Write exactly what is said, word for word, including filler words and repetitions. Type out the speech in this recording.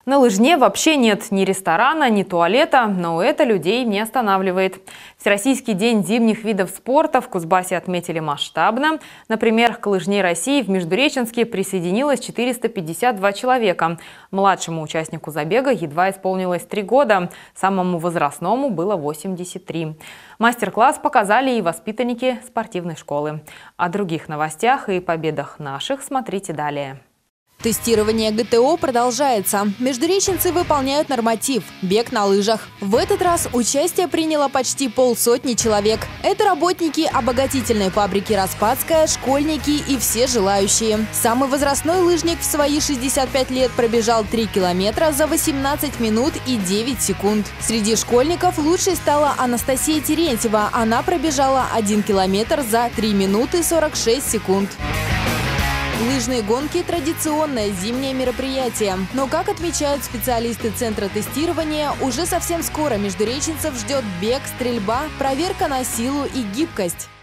На лыжне вообще нет ни ресторана, ни туалета, но это людей не останавливает. Всероссийский день зимних видов спорта в Кузбассе отметили масштабно. Например, к лыжней России в Междуреченске присоединилось четыреста пятьдесят два человека. Младшему участнику забега едва исполнилось три года, самому возрастному было восемьдесят три. Мастер-класс показали и воспитанники спортивной школы. О других новостях и победах наших смотрите далее. Тестирование гэ тэ о продолжается. Междуреченцы выполняют норматив – бег на лыжах. В этот раз участие приняло почти полсотни человек. Это работники обогатительной фабрики «Распадская», школьники и все желающие. Самый возрастной лыжник в свои шестьдесят пять лет пробежал три километра за восемнадцать минут и девять секунд. Среди школьников лучшей стала Анастасия Терентьева. Она пробежала один километр за три минуты сорок шесть секунд. Лыжные гонки – традиционное зимнее мероприятие. Но, как отмечают специалисты Центра тестирования, уже совсем скоро междуреченцев ждет бег, стрельба, проверка на силу и гибкость.